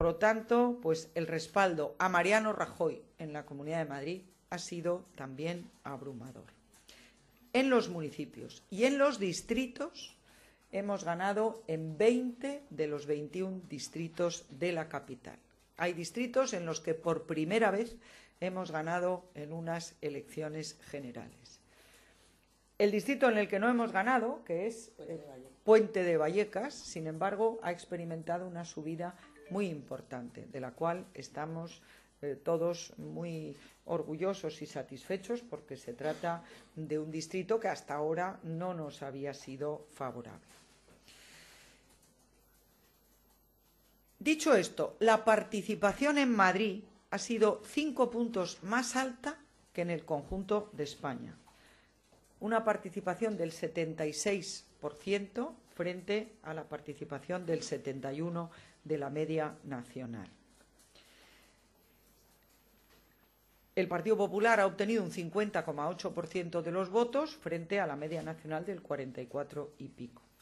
Por lo tanto, pues el respaldo a Mariano Rajoy en la Comunidad de Madrid ha sido también abrumador. En los municipios y en los distritos hemos ganado en 20 de los 21 distritos de la capital. Hay distritos en los que por primera vez hemos ganado en unas elecciones generales. El distrito en el que no hemos ganado, que es Puente de Vallecas, sin embargo, ha experimentado una subida muy importante, de la cual estamos todos muy orgullosos y satisfechos, porque se trata de un distrito que hasta ahora no nos había sido favorable. Dicho esto, la participación en Madrid ha sido 5 puntos más alta que en el conjunto de España. Una participación del 76% frente a la participación del 71% de la media nacional. El Partido Popular ha obtenido un 50,8% de los votos frente a la media nacional del 44 y pico.